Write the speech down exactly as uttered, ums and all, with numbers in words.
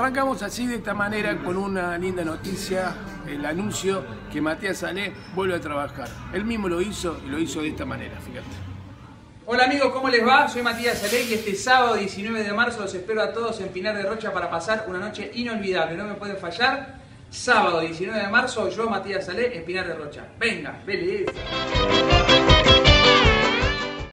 Arrancamos así, de esta manera, con una linda noticia, el anuncio que Matías Salé vuelve a trabajar. Él mismo lo hizo y lo hizo de esta manera, fíjate. Hola amigos, ¿cómo les va? Soy Matías Salé y este sábado diecinueve de marzo los espero a todos en Pinar de Rocha para pasar una noche inolvidable. No me pueden fallar. Sábado diecinueve de marzo, yo Matías Salé en Pinar de Rocha. Venga, belleza.